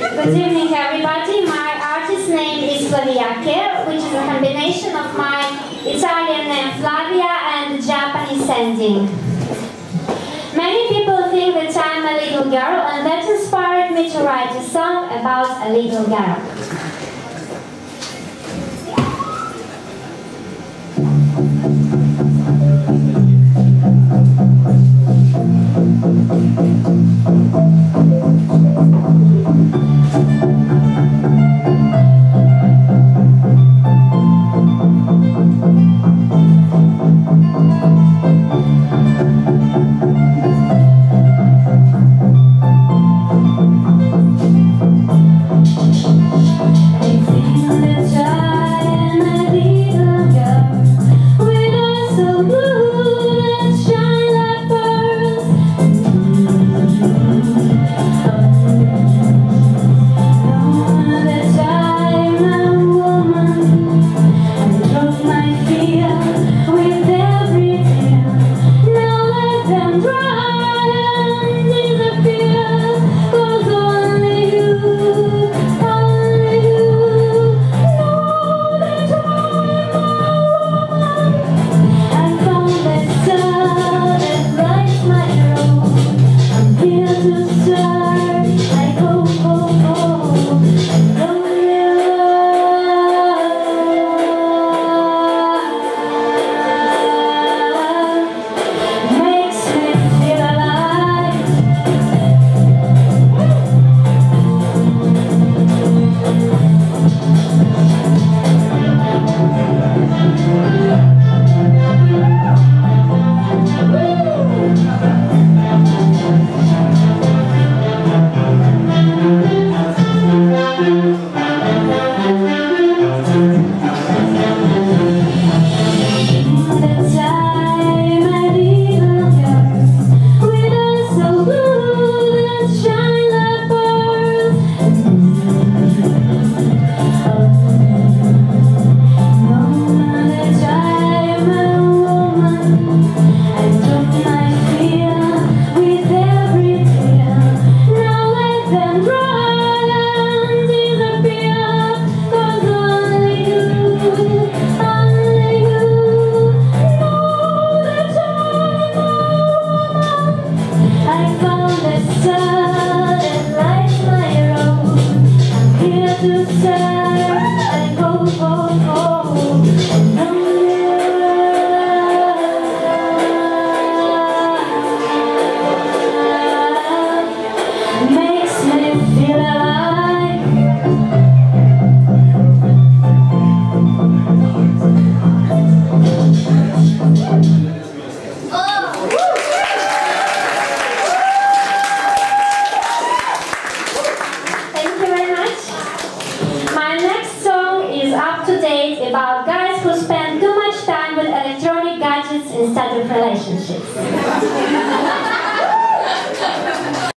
Good evening, everybody. My artist name is Flaviyake, which is a combination of my Italian name Flavia and Japanese ending. Many people think that I'm a little girl, and that inspired me to write a song about a little girl.